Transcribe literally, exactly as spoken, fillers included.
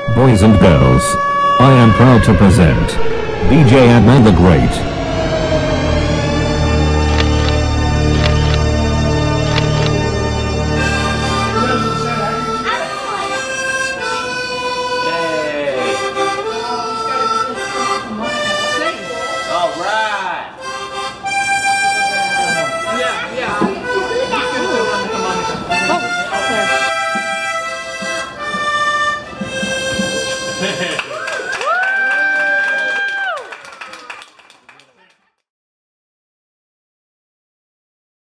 Boys and girls, I am proud to present D J Adnan the Great.